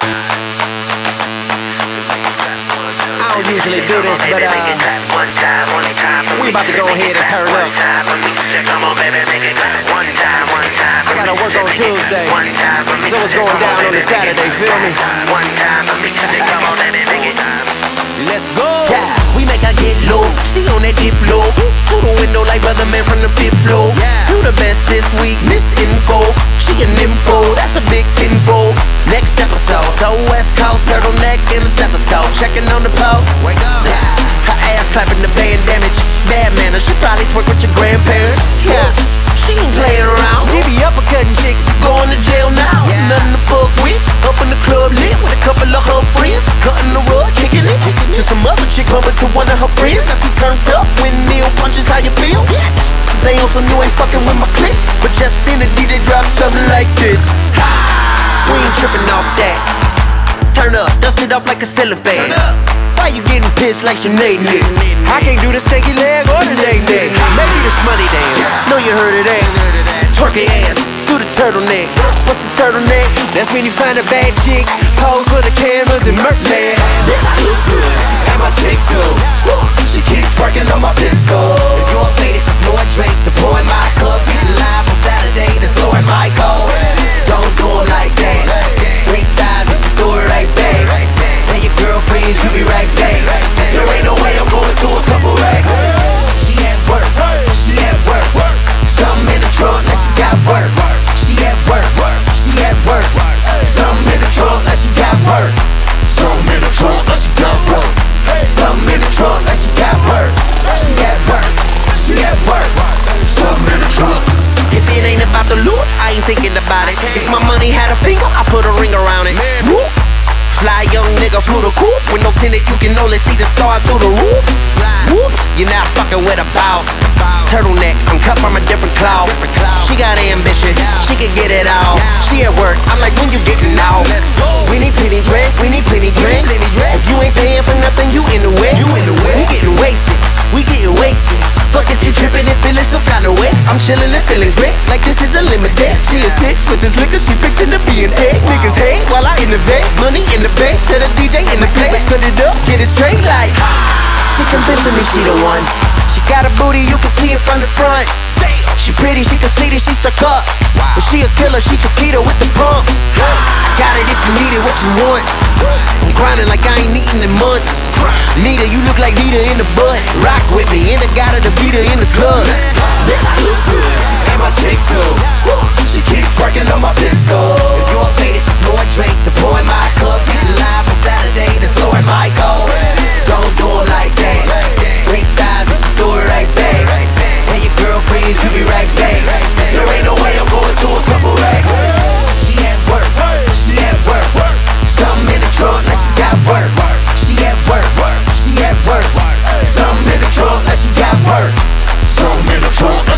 I don't usually do this, but we about to go ahead and turn up. I gotta work on Tuesday, so it's going down on a Saturday, feel me? Let's go! Yeah, we make her get low. She on that dip low. Through the window like brother man from the fifth floor. You the best this week, Miss Info. She an info, that's a big tenfold. Next episode, so West Coast turtleneck and a stethoscope, checking on the pulse. Wake up! Yeah, her ass clapping the band damage. Bad manners, she probably twerk with your grandparents. Yeah, she ain't playing around. She be uppercutting chicks, Going to jail now. Yeah. Nothing to fuck with. Up in the club lit with a couple of her friends, cutting the rug, kicking it. To some other chick bumping to one of her friends. Now she turned up when Neil punches. How you feel? They on some you ain't fucking with my clique, but just in the D they drop something like this. We ain't tripping off that. Turn up, dust it off like a ceiling fan. Why you getting pissed like Sinead Nick? I can't do the stinky leg or the neck neck. Maybe the smutty dance. Know you heard of that. Twerk your ass, do the turtleneck. What's the turtleneck? That's when you find a bad chick, pose for the cameras and murk land. Bitch, I look good, and my chick too. She keep twerking on my pistol. If you are faded, there's more drink to pour in my cup. Getting live on Saturday, that's Lauren Michael. Don't do it like that. 3,000, she threw it right back. Tell your girlfriends you be right back. There ain't no way I'm going through a couple racks. She at work, she at work. Something in the trunk like she got work. She at work, she at work. Something in the trunk like she got work. Something in the trunk like she got work. Something in the trunk like she got work. She at work, she at work. Something in the trunk. If it ain't about the loot, I ain't thinking about it. If my money had a finger, I put a ring around it. Whoop. Fly young nigga flew the coop. With no tinted, you can only see the star through the roof. Whoops, you're not fucking with a boss. Turtleneck, I'm cut from a different cloth. She got ambition, she can get it all. She at work, I'm like, when you getting out? We need plenty drink, we need plenty drink. If you ain't paying for nothing, you in the way. We getting wasted, we getting wasted. Fuck if you tripping and feeling some kind of way. I'm chilling and feeling great, like this is a limited. She is 6 with this liquor, she fixing to be an 8. Niggas hate while I innovate, money in the bank. Tell the DJ in the place, put it up, get it straight like. She convincing me she the one. She got a booty, you can see it from the front. She pretty, she can see that she stuck up. But she a killer, she Chiquita with the pumps. I got it if you need it, what you want. I'm grinding like I ain't eaten in months. Nita, you look like Nita in the butt. Rock with me, and the guy to beat her in the club. Bitch, I look good, and my chick too. She keep twerking on my pistol. If you are faded, there's more drink to pour in my cup. Getting live on Saturday, that's Lauren Michael. Don't do it like that. 3,000, she threw it right back. Tell your girlfriends you be right back. There ain't no way I'm going through a couple racks. She at work, she at work. Something in the trunk like she got work. She at work, she at work. Something in the trunk like she got work. Something in the trunk.